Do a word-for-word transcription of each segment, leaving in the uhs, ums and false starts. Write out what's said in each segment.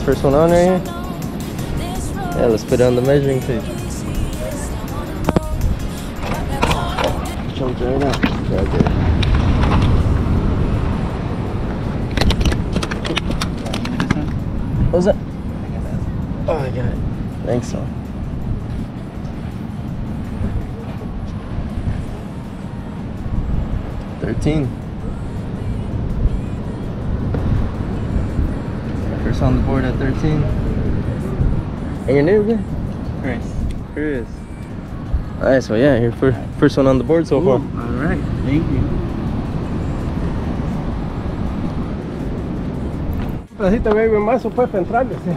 guys, first one on right here. Yeah, let's put it on the measuring tape. Jumped right out. Yeah, okay. What was that? Oh, I got it. Thanks, son. thirteen. First on the board at thirteen. And your name again? Chris. Chris. Alright, so yeah, your first, first one on the board so Ooh, far. Alright, thank you. Pedacito baby más pues para entrarle, sí.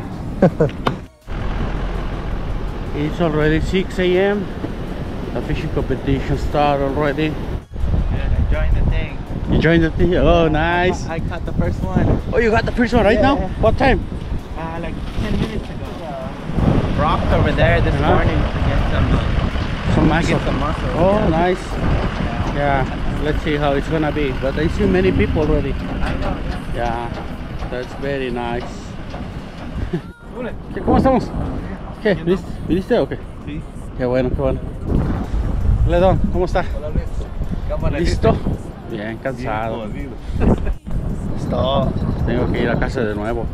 It's already six A M The fishing competition started already. Yeah, I joined the thing. You joined the thing? Oh, nice. I caught the first one. Oh, you got the first one right Yeah. now? What time? Uh, like ten minutes ago. Rocked over there this Uh-huh. morning to get some, uh, Some maggot. get some muscle. Oh, yeah. nice. Yeah, let's see how it's gonna be. But I see many people already. I know, yeah. Yeah, that's very nice. ¿Qué, ¿Cómo estamos? ¿Qué? ¿Viniste, ¿Viniste o qué? Sí. Qué bueno, qué bueno. Ledón, ¿cómo está? Hola, Luis. ¿Cómo ¿Listo? Bien cansado. Stop. Tengo que ir a casa de nuevo.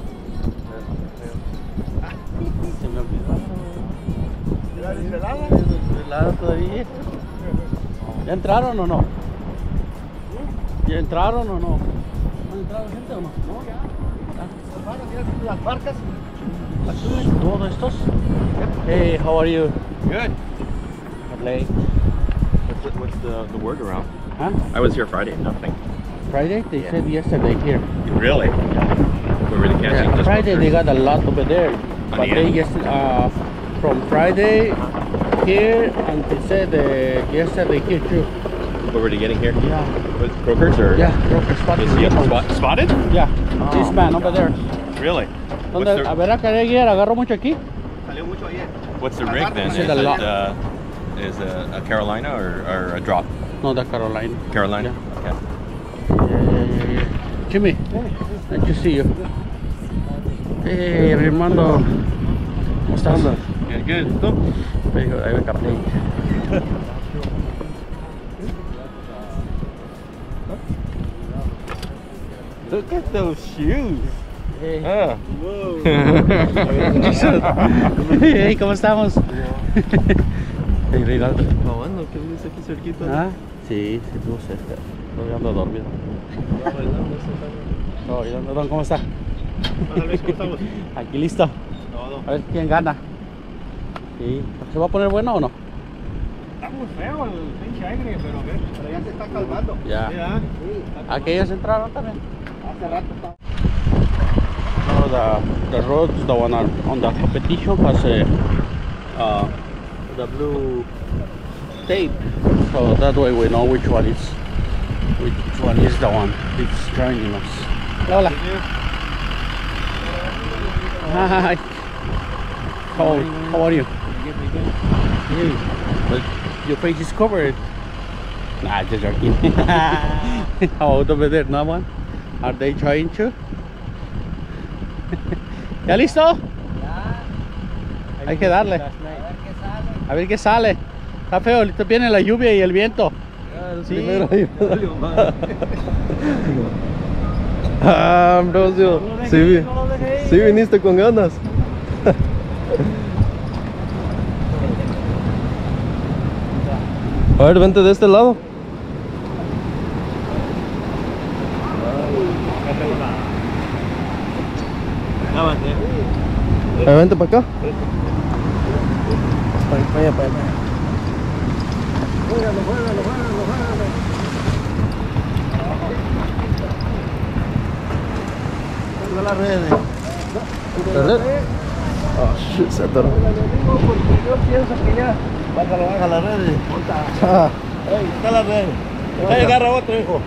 Se me olvidó. ¿La desvelada? Desvelada todavía. ¿Ya entraron o no? ¿Ya entraron o no? ¿Han entrado gente o no? No, ya. Las barcas. ¿Todos estos? Hey, how are you? Good. Late. What's, what's the, the word around? Huh? I was here Friday, nothing. Friday? They Yeah. said yesterday here. Really? We really can't Yeah, see just Friday they pictures. got a lot over there. But the they end? just uh, from Friday here and they said uh, yesterday here too. What were they getting here? Yeah. With croakers or? Yeah, broker spotted. Is he Yes. spot, spotted? Yeah, Oh, this man over there. Really? What's ¿Dónde? A the, ver, acá ayer agarró mucho aquí. what's the rig then? Is Is it it a lot? uh, is a, a Carolina or, or a drop? No, the Carolina. Carolina? Okay. Yeah, yeah, yeah, yeah. Jimmy, nice to see you. Hey, Armando. ¿Cómo estás? Yeah, good. ¿Tú? Ahí me carné. Look at those shoes. Hey. Ah. Hey, ¿cómo estamos? Hey, Reinaldo. Mamando, ¿qué dice aquí cerquita? Ah, sí, sí, estuvo cerca. Estoy ando dormido. No, ¿y dónde, ¿cómo está? Hola Luis, ¿cómo estamos? Aquí listo. A ver quién gana. Sí. ¿Se va a poner bueno o no? Está muy feo el pinche aire, pero a ver, pero ya se está calmando. Ya. Ya. Sí, está Aquellos entraron también. hace rato está. No, the the roads, the one on, on the competition has a uh, the blue tape, so that way we know which one is which one is the one that's joining us. Hola. Hi. How, how are you? Hey, but your face is covered. Nah, just joking. How about over there? No one? Are they trying to? ¿Ya listo? Ya. Hay que darle. A ver qué sale. A ver qué sale. Está feo, ahorita viene la lluvia y el viento. Sí. Primero ahí. Ah, Ambrosio. Sí, vi- sí viniste con ganas. A ver, vente de este lado. A ver, vente para acá. Para allá, para allá, para allá. Juégalo, juégalo, juégalo, juégalo. No la red. ¿Verdad? Oh, shit, se atoró. Porque yo pienso que ya. Bájalo, baja la red. Ah, Ey, está la red. Ahí agarra otro, hijo.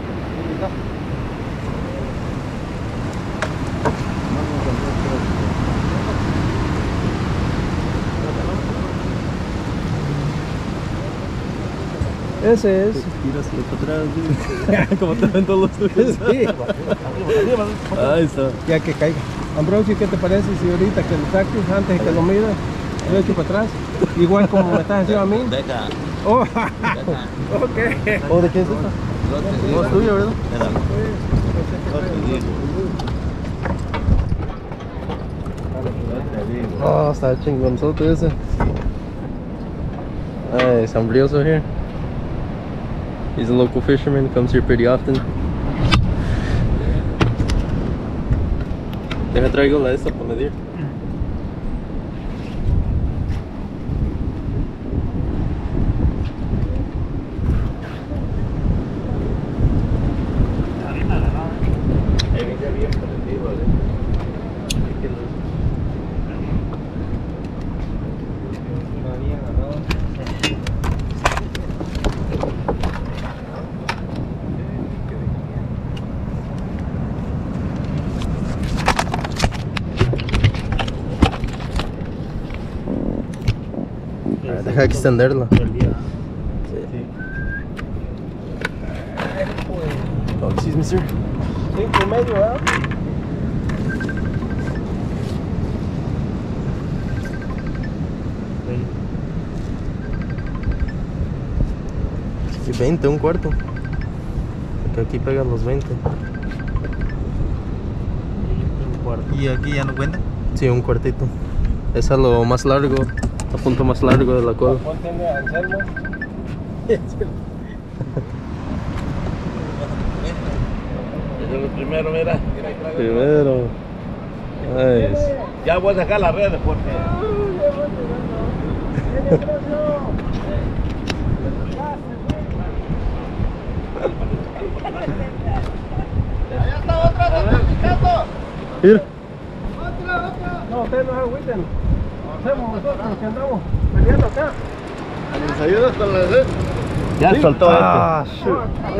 ese es. Tíraselo para atrás. Como te ven todos los tuyos. Sí. Ahí está. Ya que caiga. Ambrosio, ¿qué te parece si ahorita que lo saques antes de que lo midas, lo echo para atrás? Igual como me estás haciendo a mí. Deja. Oh, ok. ¿O de qué es esto? No, es tuyo, ¿verdad? Oh, está chingonzote ese. Nice, Ambrioso here. He's a local fisherman, comes here pretty often. Deja traigo la esta para medir. Deja extenderla. Sí. Oh, excuse me, sir. Cinco y medio, ¿verdad? Y veinte, un cuarto. Porque aquí pegan los veinte. ¿Y aquí ya no cuenta? Sí, un cuartito. Es a lo más largo, a punto más largo de la cola. Ponte a Anselmo. Ese es el primero, mira. Primero. Nice. Ya voy a sacar las redes porque... Allá está otra, está picando. Mira. No, ustedes no se agüiten. Hacemos nosotros los que andamos peleando acá. ¿Nos ayudas con las redes? Ya soltó Ah, shoot.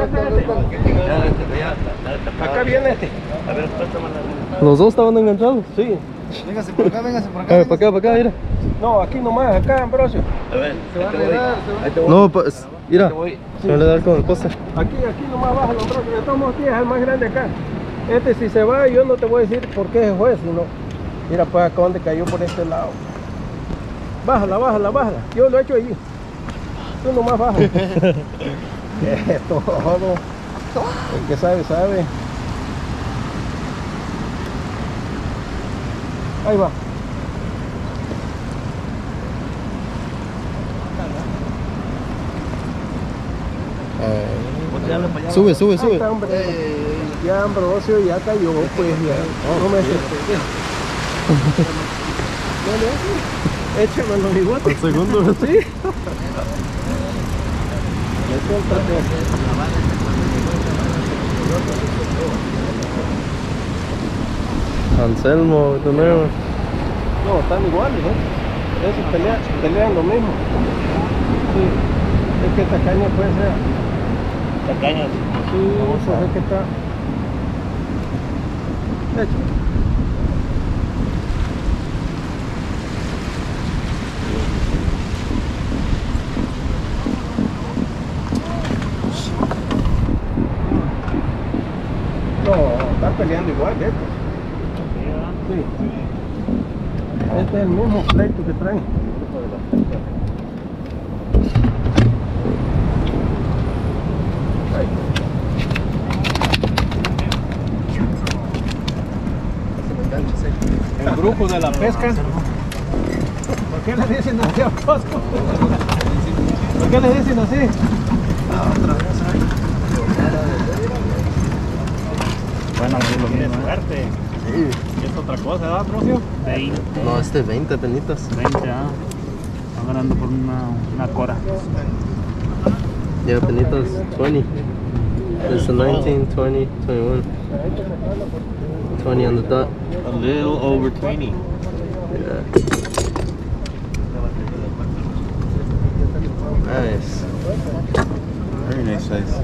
Acá viene este. A ver, suéltame la red. ¿Los dos estaban enganchados? Sí. Véngase por acá, véngase por A acá. ver, para acá, para acá, mira. No, aquí nomás, acá, Ambrosio. A ver, Se va a ahí te voy. arreglar, se va a- Ahí te voy. No, pues, mira. te voy. Se van a dar con el poste. Aquí, aquí nomás baja el Ambrosio. Estamos aquí, es el más grande acá. Este si se va, yo no te voy a decir por qué se fue, sino... Mira pues acá donde cayó por este lado. Bájala, bájala, bájala. Yo lo he hecho allí. Tú nomás baja. Es todo. El que sabe, sabe. Ahí va. Sube, sube, Ahí sube. está, hombre. Ya Ambrosio ya cayó, pues ya. No me asustes. Dale, échame los bigotes. ¿Al segundo? Sí. Suéltate. Anselmo, de nuevo. No, están iguales, ¿eh? Esos pelean, pelean lo mismo. Sí. Es que esta caña puede ser. Tacañas. Sí, eso es que está. Échame. No, están peleando igual que estos. Sí. Este es el mismo pleito que traen. Ahí. El grupo de la pesca. ¿Por qué le dicen así a Costco? ¿Por qué le dicen así? Bueno, lo mismo. Suerte. Sí. Es otra cosa, ¿verdad, Procio? veinte. No, este veinte penitas. veinte, ah. Están ganando por una, una cora. Yeah, penitas, twenty. It's a nineteen, twenty, twenty-one. twenty on the dot. A little over twenty. Yeah. Nice. Very nice size.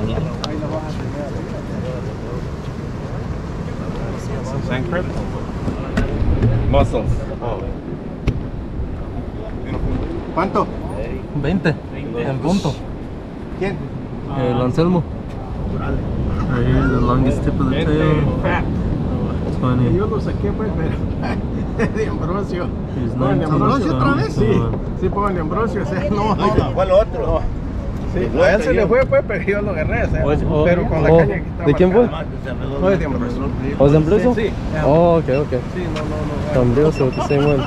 Sand crab? Mussels. Oh. ¿Cuánto? veinte. En punto. ¿Quién? El Anselmo. Right here, the longest tip of the tail. twenty. Yo lo saqué, pues, pero de Ambrosio. He's No, de nineteen. Ambrosio otra vez, sí. twenty-one. Sí, pues, de Ambrosio, o sea, no. Fue el otro. Sí, a él se le fue, pues, pero yo lo agarré, o sea, Oh, oh, pero con la oh, caña que estaba ¿de quién fue? acá. No, es de Ambrosio. Oh, is Ambrosio? Sí, sí. Oh, okay, okay. Sí, no, no, no. Ambrosio with the same one.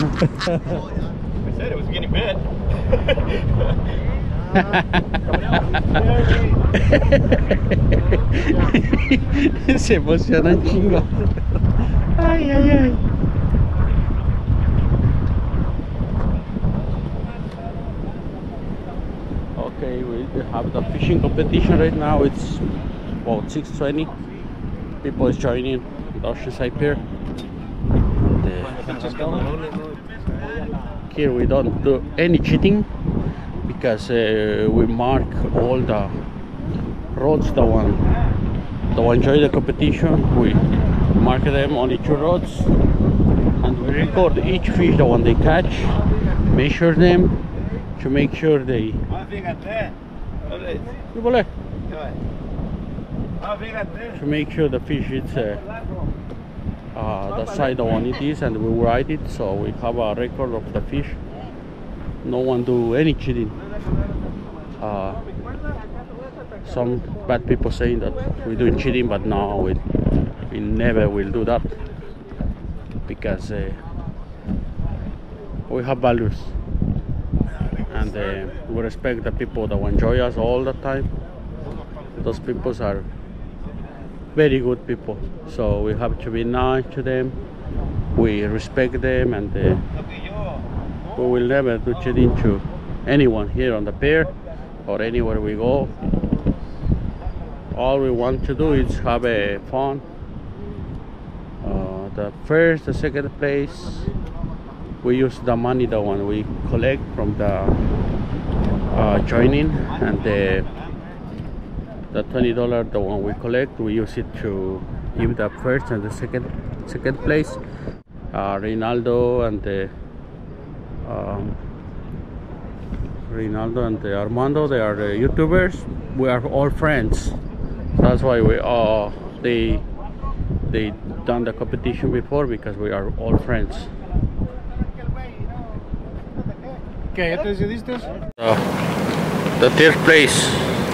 I said it was getting bad. Se emociona chingo. Ay, ay, ay. Okay, we have the fishing competition right now. It's about six twenty. People is joining the Oceanside Pier. And, uh, here we don't do any cheating because uh, we mark all the rods, the one the one join the competition. We mark them on each rods and we record each fish, the one they catch, measure them to make sure they to make sure the fish is uh, uh, the side the one it is, and we write it so we have a record of the fish. No one do any cheating. Uh, some bad people saying that we're doing cheating, but no, we, we never will do that because uh, we have values and uh, we respect the people that enjoy us all the time. Those people are very good people, so we have to be nice to them. We respect them, and uh, we will never do cheating to anyone here on the pier or anywhere we go. All we want to do is have a fun. Uh, the first, the second place, we use the money, the one we collect from the uh, joining, and the the twenty dollars, the one we collect, we use it to give the first and the second second place. Uh, Ronaldo and the um, Ronaldo and the Armando, they are the YouTubers. We are all friends. That's why we are. They they done the competition before because we are all friends. ¿Qué? ¿Ya te decidiste? Uh, the third place,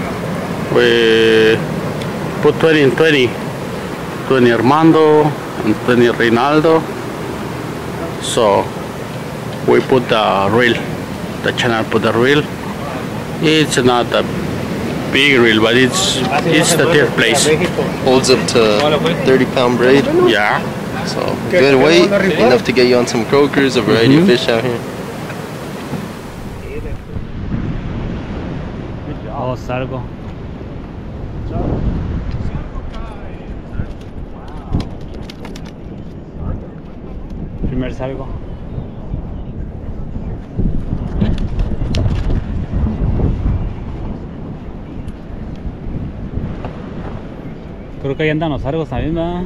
we put twenty and twenty. twenty Armando and twenty Ronaldo. So we put the reel. The channel put the reel. It's not a big reel, but it's it's the third place. Holds up to thirty pound braid. Yeah. So good weight, enough to get you on some croakers, a variety Mhm. of fish out here. Oh, salgo. Primer salgo. Creo que ahí andan los sargos también, ¿verdad?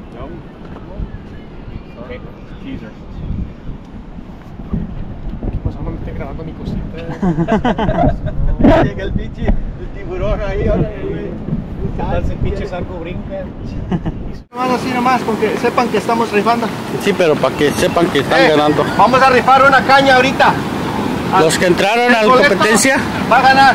Pues vamos a estar grabando mi cosita. Llega el pinche el tiburón ahí, ahora ese pinche sarco brinca. Vamos así nomás, con que sepan que estamos rifando. Sí, pero para que sepan que están Eh, ganando. Vamos a rifar una caña ahorita. Los que entraron a El la boleto competencia. va a ganar.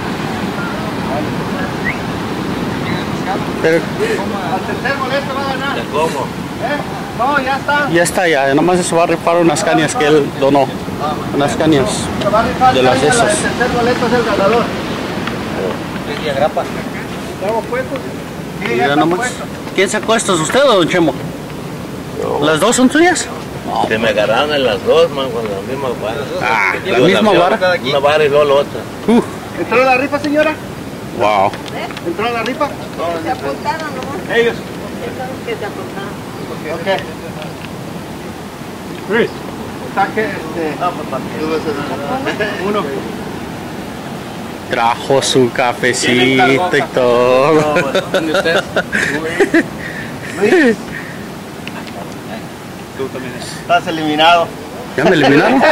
Pero Al tercer boleto va a ganar. ¿Cómo? ¿Eh? No, ya está. ya está, ya. Nomás se va a rifar unas cañas que él donó. Unas cañas. Se va a rifar De las caña, esas. El tercer boleto es el ganador. ¿Y agrapa? ¿Estamos puestos? Sí, ya Mira están nomás. puestos. ¿Quién sacó estos? ¿Usted o don Chemo? ¿Las dos son tuyas? Se me agarraron en las dos, man, con la misma vara. Ah, la Digo, misma mía, vara. Una vara y luego la otra. Uh, ¿Entró la rifa, señora? wow. ¿Entró la rifa? Se apuntaron nomás. Ellos. Esos que se apuntaron. Ok. Chris. Saque este. Uno. Trajo su cafecito y todo. Luis. Estás eliminado. ¿Ya me eliminaron?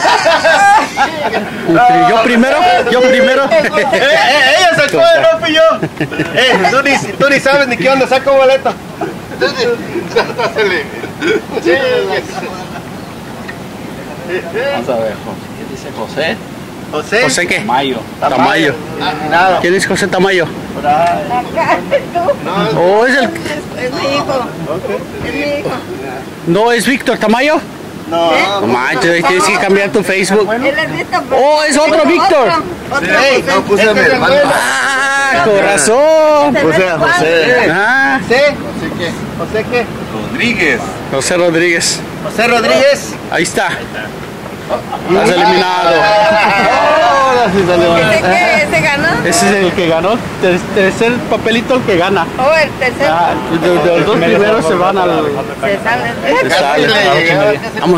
¿Yo primero? ¿Yo primero? eh, eh, ella sacó, no fui yo. Eh, tú ni, tú ni sabes ni qué onda, saca un boleto. Vamos a ver, ¿qué dice José? José. ¿José qué? Tamayo. Tamayo. Nada. ¿Quién es José Tamayo? Acá, tú. ¿O es el...? Es mi hijo. Es mi hijo. ¿No es Víctor Tamayo? No. No manches, tienes que cambiar tu Facebook. Él es Víctor. Oh, es otro Víctor. Otro. Ey, no puse a mi hermano. Ah, corazón. Puse a José. Ah, ¿José? ¿José qué? ¿José qué? Rodríguez. José Rodríguez. José Rodríguez. Ahí está. Estás eliminado. Ahora sí salió. ¿Ese qué? ¿Ese ganó? Ese es el que ganó. Ter- Tercer papelito el que gana. Oh, el tercero. Ah, de, de los dos primeros se van al... Se sale. se sale. Vamos.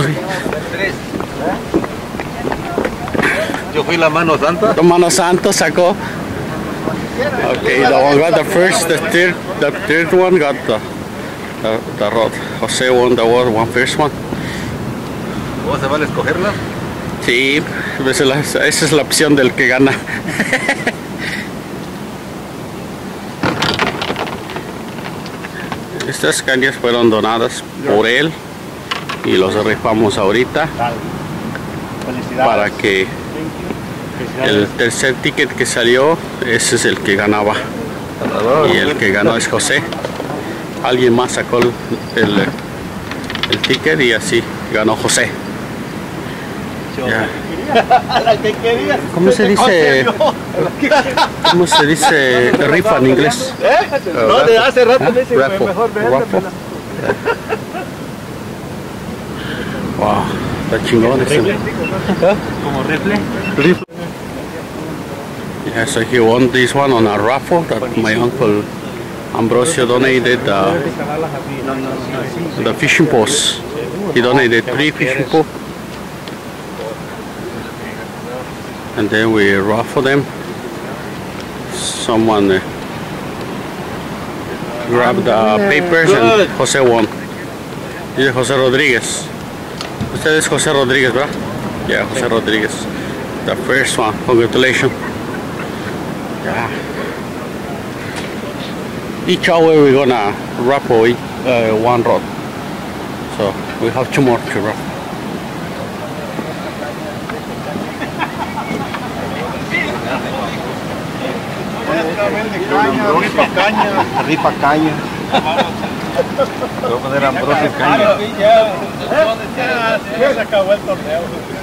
Yo fui la mano santa. Tu mano santo sacó. Okay, the one got the first, the third, the third one got the, the, the rod. Jose won the one, one first one. ¿Cómo se vale escogerla? Sí, esa es la, esa es la opción del que gana. Estas cañas fueron donadas por él y los rifamos ahorita Felicidades. para que Felicidades. el tercer ticket que salió, ese es el que ganaba. Y el que ganó es José. Alguien más sacó el, el, el ticket y así ganó José. Ya. ¿Cómo se dice? ¿Cómo se dice rifa en inglés? No, de hace rato ¿Ah? me dice Raffle. mejor vende. Raffle. Wow, está chingón ese. Como rifle. Yeah, so he won this one on a raffle that my uncle Ambrosio donated uh, the fishing posts. He donated three fishing posts. And then we raffle them. Someone uh, grabbed the papers and Jose won. Dice José Rodríguez. Usted es José Rodríguez, ¿verdad? Yeah, José Rodríguez. The first one. Congratulations. Yeah. Each hour we're gonna raffle uh, one rod. So we have two more to raffle. Rifa caña. Rifa caña. Voy a poner Ambrosio Caña. Ya se acabó el torneo.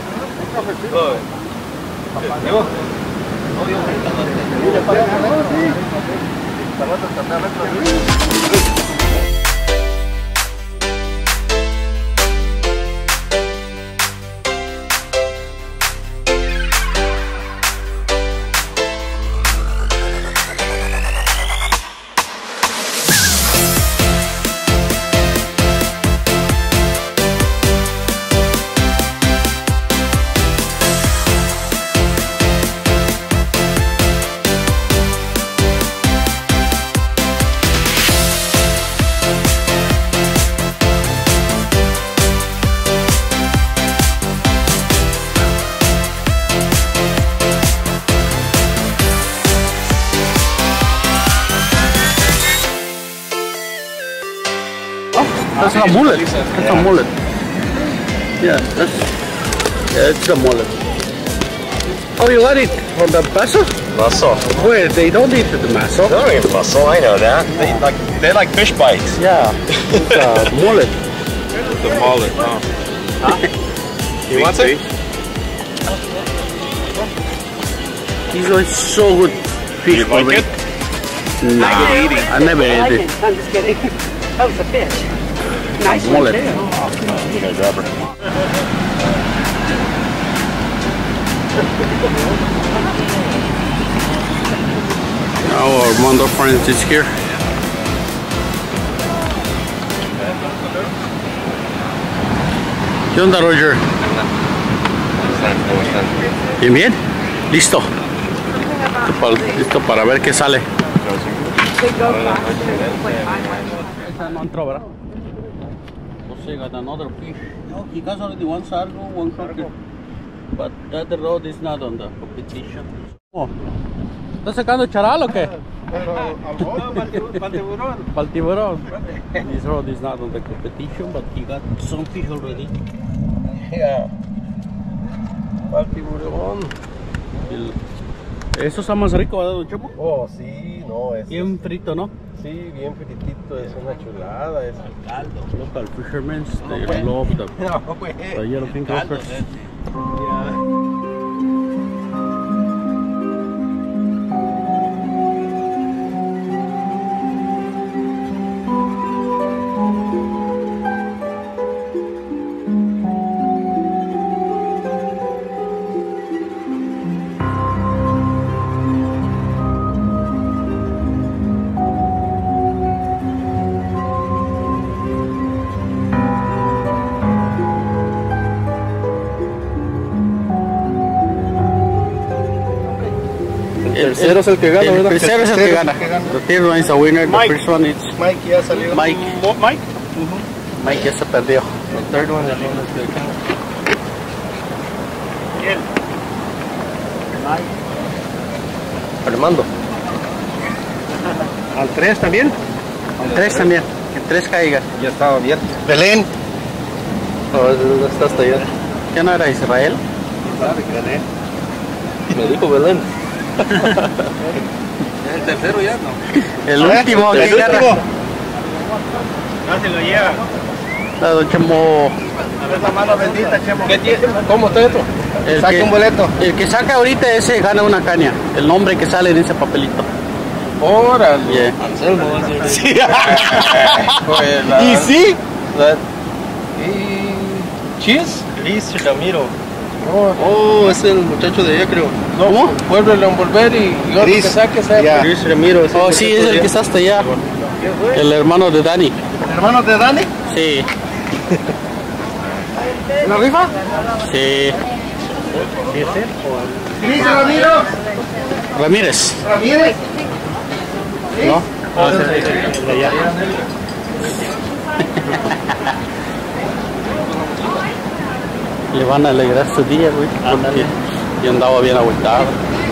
That's a mullet. That's a mullet. Yeah, that's yeah, it's a mullet. Oh, you got it from the maso? Muscle. Where they don't eat the maso? They don't eat muscle, I know that. They like they like fish bites. Yeah, it's a mullet. The mullet, huh? He wants it? These are so good fish You for like me. it? Nah, I never ate it. I'm just kidding. That was a fish. Nice one, Mullet. too. Okay, grab her. Now Armando Friends is here. ¿Qué onda, Roger? Bien, bien. Listo. Listo para, listo para ver qué sale. Esa no entró, ¿verdad? Jose got another fish. No, he has already one sargo, one croaker. But that rod is not on the competition. Oh, ¿estás sacando charal o qué? Pal tiburón. This rod is not on the competition, but he got some fish already. Yeah. Pal tiburón. El- Eso está más rico, ¿verdad, don Chepo? Oh, sí, no, es. Bien frito, ¿no? Sí, bien fritito, es una chulada. Es caldo. Local fishermen, they love the, No, güey. the yellowfin crackers. El tercero es el que gana, El ¿verdad? tercero es el que gana. The third one is the winner. The first one is Mike ya salió. Mike. Mike? Mike ya se perdió. El third one es el que gana. ¿Quién? Armando. ¿Al tres también? El tres también. El tres caiga. Ya estaba abierto. Belén. No, ese está hasta allá. ¿Qué no era Israel? Me dijo Belén. El tercero ya, ¿no? El último que El agarra. último. No se lo lleva. La don Chemo. A ver la mano bendita, Chemo. ¿Qué tiene? ¿Cómo está esto? El Saca que- un boleto. El que saca ahorita ese gana una caña. El nombre que sale en ese papelito. Órale. Yeah. Anselmo va a ser. Sí. Pues la- ¿Y sí? la- Y... ¿Cheese? Luis Ramiro. Oh, es el muchacho de allá, creo. ¿Cómo? Vuélvelo a envolver y, y otro que saque sea Ya. Luis Ramiro. Oh, sí, es el que está hasta allá. El hermano de Dani. ¿Hermanos de Dani? Sí. ¿La rifa? Sí. Luis Ramiro. Ramírez. Ramírez. ¿No? Ah, sí, el de allá. Le van a alegrar su día, güey. Porque yo andaba bien agüitado.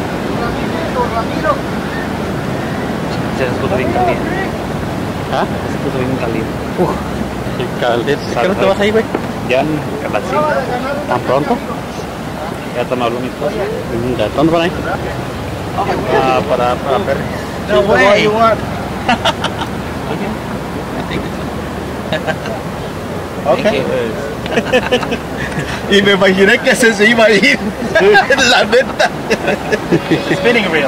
Se puso bien caliente. ¿Ah? Se puso bien caliente. Qué caldete. ¿Qué hora te vas ahí, güey? Ya en las cinco. ¿Tan pronto? Ya te me habló mi esposa. ¿De dónde van ahí? Ah, para, para Perry. No way. Okay. Y me imaginé que ese se iba a ir. La neta. Spinning reel.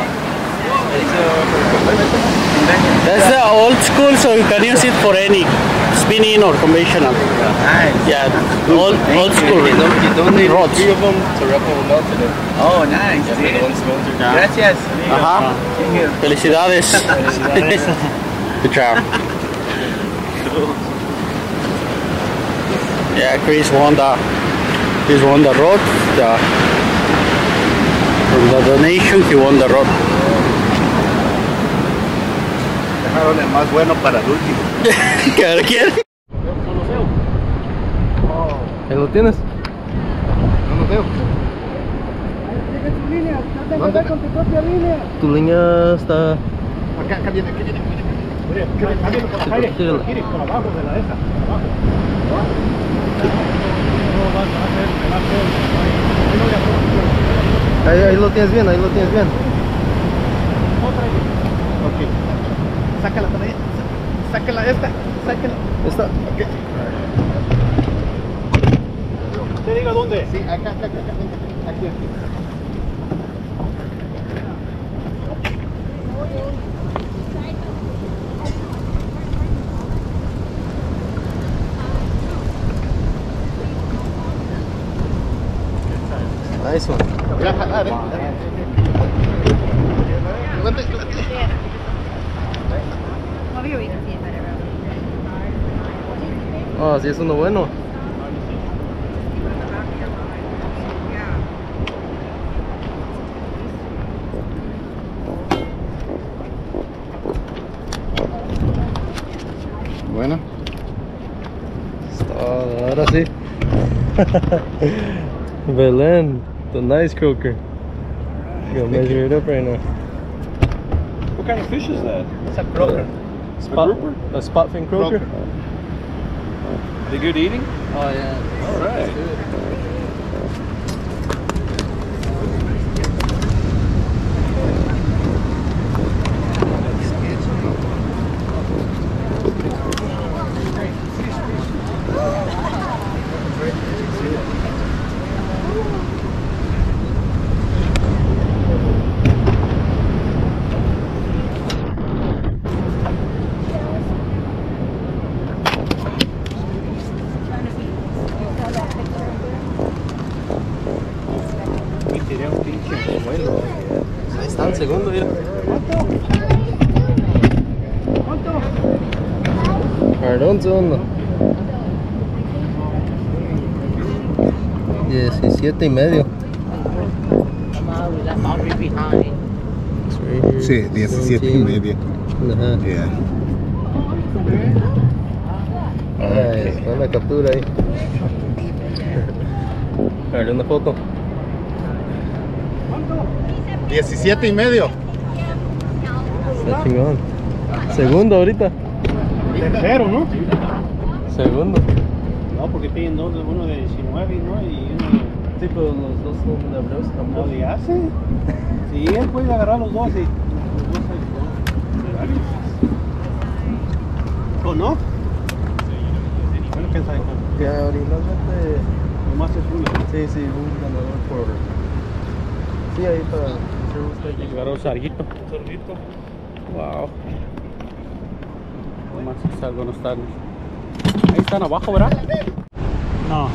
That's the old school, so you can use it for any spinning or conventional. Nice. Yeah, old, old school. You don't, you don't need rods. three of them to wrap them out to them. Oh, nice. Just the one sponsor. Yeah. Gracias. Ajá. Felicidades. Good job. Yeah, Chris won the Chris won the road. The, from the donation, he won the road. Dejaron el más bueno para el último. ¿Qué quiere? ¿Ahí lo tienes? No lo veo. Tu línea está... Acá, acá viene, acá viene, acá viene. Mire, acá viene por la calle. Síguela. Mire, por abajo de la esa, por abajo. Ahí, ahí lo tienes bien, ahí lo tienes bien. Ok. Sácala para allá. Sácala esta. Sácala. Esta. Ok. ¿Usted diga dónde? Sí, acá, acá, acá. Aquí, aquí. Nice one. Voy a jalar, eh. Oh, sí, es uno bueno. Bueno. Oh, ahora sí. Belén, the nice croaker. Gonna measure it up right now. What kind of fish is that? It's a croaker. Spot, a, spot fin croaker. Are they good eating? Oh yeah. All right. Ahí está el segundo, mira. Perdón, segundo. Diecisiete y medio. Sí, diecisiete y medio. Ajá. Yeah. Ay, está la captura ahí. A ver, una foto. diecisiete y medio. Está chingón. Segundo ahorita. Tercero, ¿no? Segundo. No, porque tienen dos, uno de diecinueve, ¿no? Y uno de... Sí, pero los dos son de abreos ¿No tampoco. le hace? Sí, él puede agarrar los dos y... Los dos ahí. ¿O no? Bueno, quién sabe cómo. Que originalmente. Nomás es uno. Sí, sí, un ganador por. Sí, ahí para. Agarró un sarguito. Un sarguito. Wow. Nomás es algo no están. Ahí están abajo, ¿verdad? No.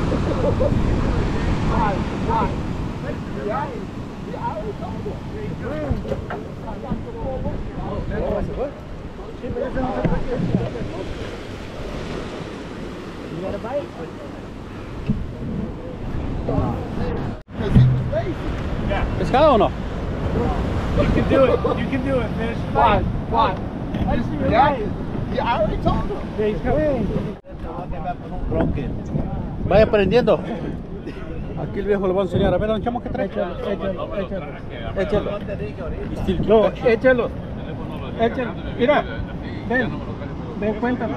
¿Pescado o no? You can do it. You can do it, fish. Why? Why? Yeah. Yeah, I already told him. Yeah, he's coming. Vaya aprendiendo. Aquí el viejo le va a enseñar. A ver, don Chamo, ¿qué trae? Échalo, échalo, échalo. Échalo. Y still No, keep it. échalo. Échalo. Mira. Ven. Ven, cuéntame.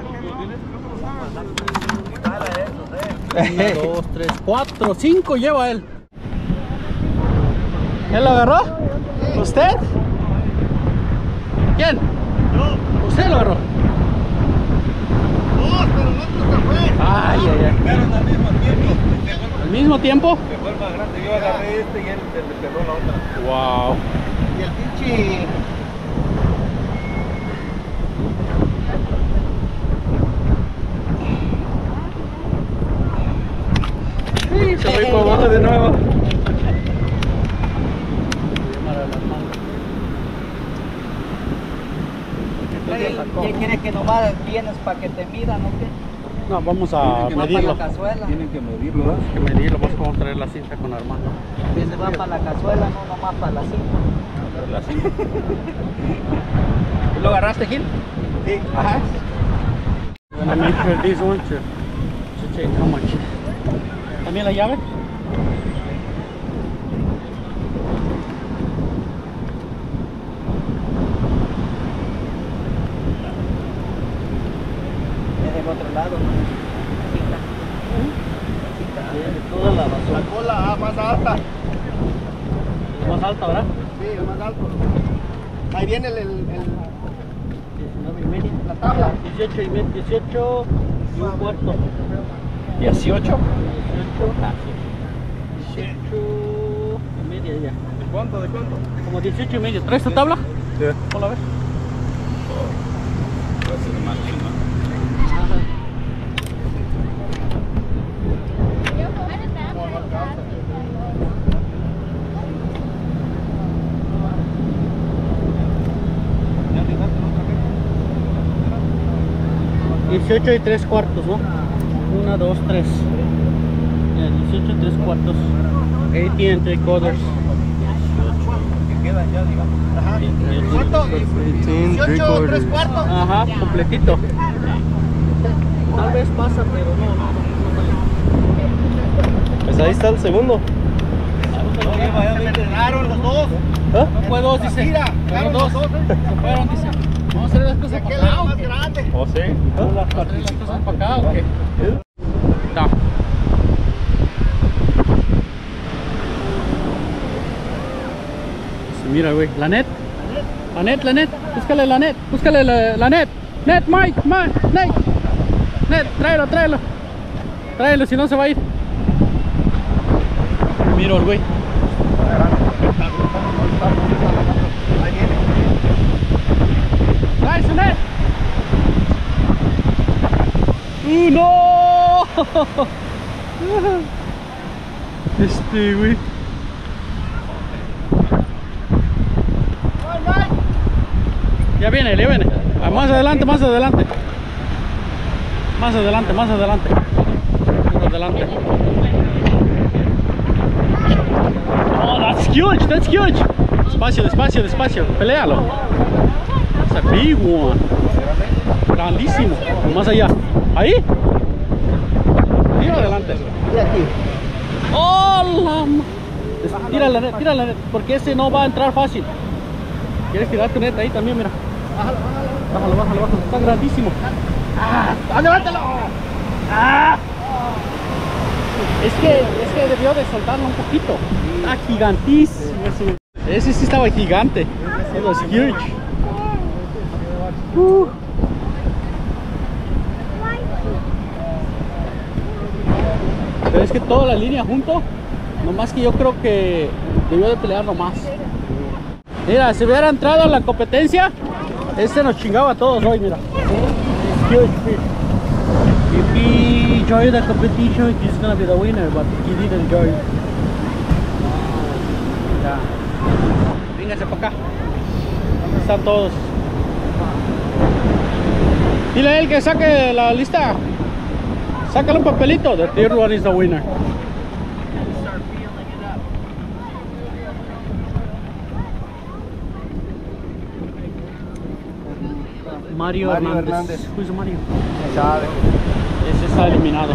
Una, dos, tres, cuatro, cinco lleva él. ¿Quién lo agarró? ¿Usted? ¿Quién? Yo. ¿Usted lo agarró? Dos, pero el otro se fue. Ay, ay, ay. Pero al mismo tiempo. ¿Al mismo tiempo? Se fue el más grande. Yo agarré este y él se le pegó la otra. Wow. Y el pinche. Sí, se fue por abajo de nuevo. ¿Qué quieres que nomás vienes para que te midan o qué? No, vamos a Que va medirlo. para la cazuela. Tienen que medirlo, ¿verdad? Hay que medirlo, vamos a traer la cinta con Armando. Viene va para la cazuela, no nomás para la cinta. La cinta. ¿Lo agarraste, Gil? Sí. Ajá. I make sure this one to, to check how much. ¿También la llave? Es del otro lado, ¿no? Cinta. Cinta. Toda la basura. La cola ah, más alta. Más alta, ¿verdad? Sí, el más alto. Ahí viene el, el, el- diecinueve y medio. la tabla. dieciocho y medio. dieciocho y un cuarto. dieciocho. dieciocho. dieciocho y media ya. ¿De cuánto? ¿De cuánto? Como dieciocho y medio. ¿Traes tu tabla? Sí. Hola, a ver. dieciocho y tres cuartos, ¿no? Una, dos, tres. Ya, dieciocho y tres cuartos. eighteen and three quarters. Ajá. ¿Cuánto? eighteen, three dieciocho, tres quarters. cuartos. Ajá, completito. Tal vez pasa, pero no, no, no, Pues ahí está el segundo. no. Se entregaron los dos. ¿Ah? No fue dos, dice. Mira, los dos. Se fueron, dice. Vamos a hacer las cosas para acá. Más grande. ¿Oh, sí? Vamos a hacer las cosas para acá, ¿o qué? No. Mira, güey, la net. La net, la net. Búscale la net. Búscale la, la net. Net, Mike, Mike, net. Net, tráelo, tráelo. Tráelo, si no se va a ir. Mira el güey. Trae su net. ¡Uh, no! Este, güey. Ya viene, ya viene. Ah, más adelante, más adelante. Más adelante, más adelante. Más adelante. Oh, that's huge, that's huge. Despacio, despacio, despacio. Pelealo. It's a big one. Grandísimo. Más allá. Ahí. Tira adelante. Y aquí. Oh, la ma- Tira la net, tira la net. Porque ese no va a entrar fácil. ¿Quieres tirar tu net ahí también? Mira. Bájalo, bájalo, bájalo, bájalo. Está grandísimo. ¡Ah! ¡Levántalo! ¡Ah! Es que, es que debió de soltarlo un poquito. Está gigantísimo ese. Ese sí estaba gigante. It was huge. Uh. Pero es que toda la línea junto. Nomás que yo creo que debió de pelearlo más. Mira, si hubiera entrado a la competencia, este nos chingaba a todos hoy, mira. Huge fish. If he enjoyed the competition, he's gonna be the winner, but he didn't enjoy. Ya. Vénganse para acá. ¿Dónde están todos? Dile a él que saque la lista. Sácale un papelito. The third one is the winner. Mario, Mario Hernández. Hernández. Who's Mario? Ya sabe. Ese está eliminado.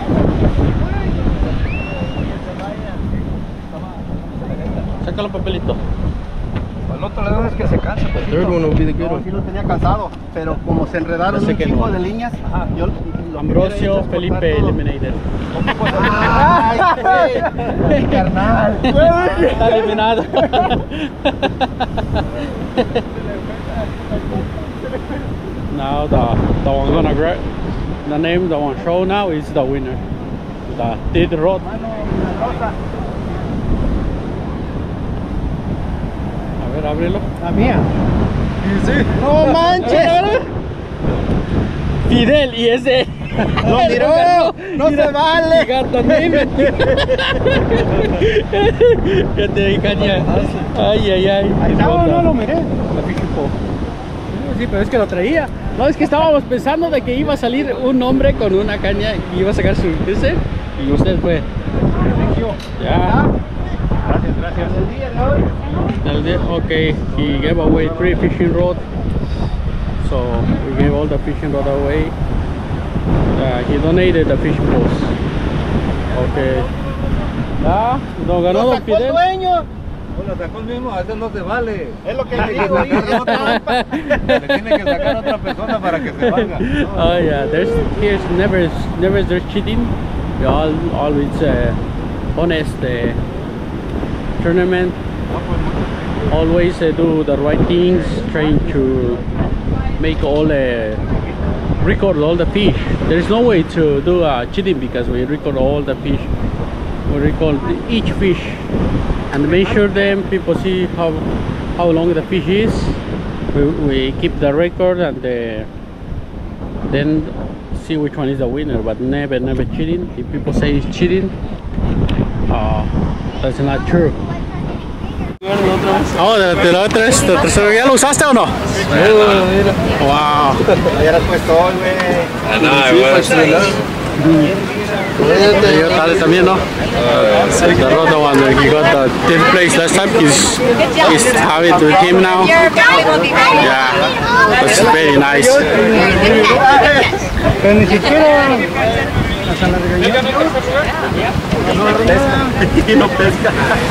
Saca el papelito. El otro lado es que se cansa. The third one will be the good No, one. sí lo tenía cansado, pero como se enredaron Ese un que chingo no. de líneas, yo lo que Ambrosio hubiera hecho es Felipe cortar todo. eliminated. ¡Ay, güey! Mi carnal. Está eliminado. Now the the one gonna grab the name the one show now is the winner. The Tid Rod. A ver, ábrelo. La mía. No manches. Fidel y ese. ¡Lo miró! ¡No se vale! Gato name. Ya te di caña. Ay, ay, ay. No, no lo miré. La fishing pole. Sí, pero es que lo traía. No, es que estábamos pensando de que iba a salir un hombre con una caña y iba a sacar su ese y usted fue. Ya. Gracias, gracias. El día de hoy. El día- Okay, he gave away three fishing rods. So we gave all the fishing rod away. Uh, he donated the fishing poles. Okay. Ya, nos ganó Don Fidel. dueño! Lo sacó el mismo, a veces no se vale. Es lo que le digo. Le tiene que sacar a otra persona para que se valga. Oh yeah, there's here's never never there's cheating. We all always uh, honest uh, tournament. Always uh, do the right things, trying to make all uh, record all the fish. There is no way to do uh, cheating because we record all the fish. We record each fish and measure them. People see how how long the fish is. We, we keep the record and uh, then see which one is the winner, but never never cheating. If people say it's cheating, uh, that's not true. Oh, de, de la otra vez, de tercero, ¿ya lo usaste o no? Wow. Ya lo has puesto hoy, güey. Yo tal también, ¿no? The other one, he got the tenth place last time. He's, he's having it with him now. Yeah, that's very nice. Pero ni siquiera Hasta la regañé. Y no pesca.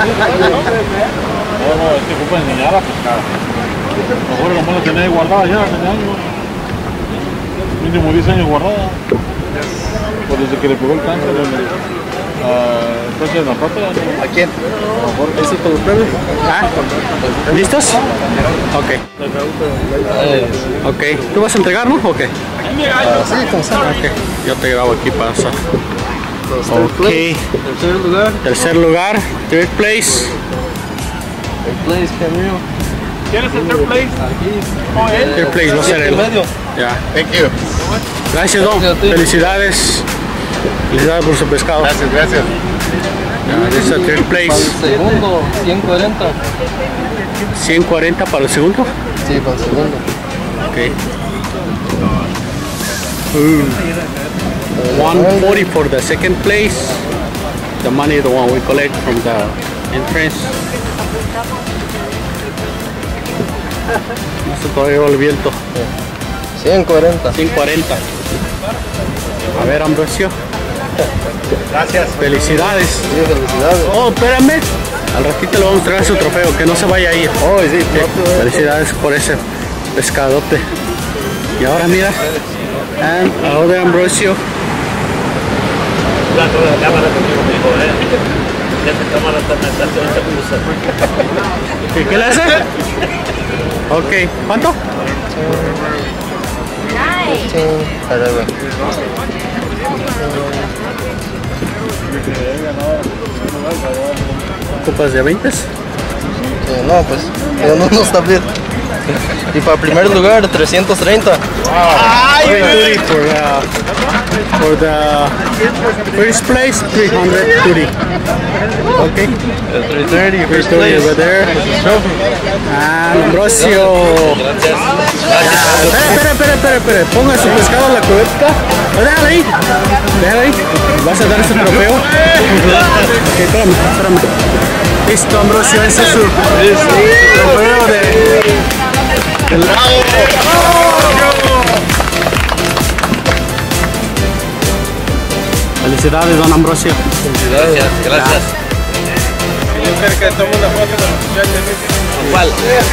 No, no, es que ocupa enseñar a pescar. Mejor lo malo tener guardada ya, hace años. Mínimo diez años guardada. Pues desde que le pegó el cáncer, uh, cáncer en la pata. ¿A quién? ¿Ese con los premios? Ah, ¿listos? Ok. Ok. ¿Tú vas a entregar, no? Ok. Sí, con sal. Ok. Yo te grabo aquí para pasar. Ok. Tercer lugar. Tercer lugar. Third place. El place, camión. ¿Quieres el third place? Aquí. Third place va a ser el. medio. Ya. Thank you. Gracias, Don. Felicidades. Felicidades por su pescado. Gracias, gracias. Ya, esa third place. Para el segundo, ciento cuarenta. ciento cuarenta para el segundo. Sí, para el segundo. Ok. Uh, one forty for the second place. The money, the one we collect from the entrance. No se todavía va el viento. ciento cuarenta. ciento cuarenta. A ver, Ambrosio. Gracias. Felicidades. Sí, felicidades. Oh, espérame. Al ratito le vamos a traer su trofeo, que no se vaya a ir. Oh, sí, Sí, felicidades por ese pescadote. Y ahora mira. And ahora Ambrosio. La cámara conmigo, eh. Esta cámara está en esta estación. ¿Qué, ¿Qué le hace? Ok, ¿cuánto? Sí, arriba. ¿Copas de veinte? Sí, no, pues, pero no, no está bien. Y para primer lugar, trescientos treinta. Ay, for the, for the first place, three hundred thirty. Okay. three thirty, first three thirty place. over there. And Ambrosio. Ya, espera, espera, espera, espera, espera. Ponga su pescado en la cubeta. Oh, déjala ahí. Déjala ahí. ¿Vas a dar ese trofeo? Ok, espérame, espérame. Listo, Ambrosio, ese es su trofeo de... del lago. Felicidades, don Ambrosio. Gracias, gracias. Yo cerca tomo una foto con los muchachos. ¿Cuál?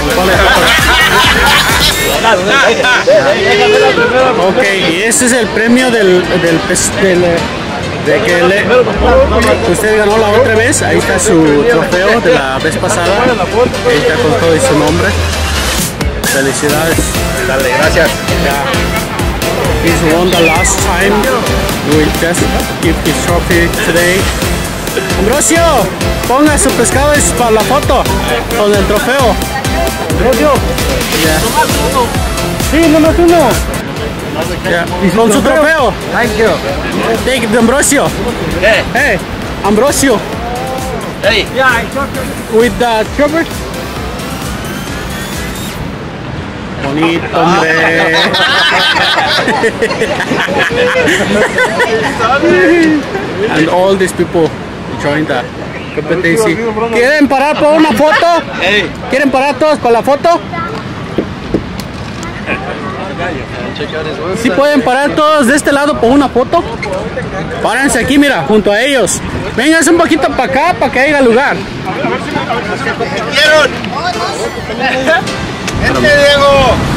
Ok, y ese es el premio del, del, pes- del de que le, usted ganó la otra vez. Ahí está su trofeo de la vez pasada. Ahí está con todo y su nombre. Felicidades. Dale, gracias. Yeah. He's won the last time. We'll just give his trophy today. Ambrosio, ponga su pescado para la foto con el trofeo. Ambrosio. Yeah. Sí, nomás uno. Yeah. Con su trofeo. Thank you. Take it, Ambrosio. ¿Qué? Hey, Ambrosio. Hey. With the trophy. Bonito, hombre. And all these people join the competency. ¿Quieren parar por una foto? Hey. ¿Quieren parar todos para la foto? ¿Sí pueden parar todos de este lado por una foto? Párense aquí, mira, junto a ellos. Vénganse un poquito para acá para que haya lugar. ¿Vieron? ¡Este Diego!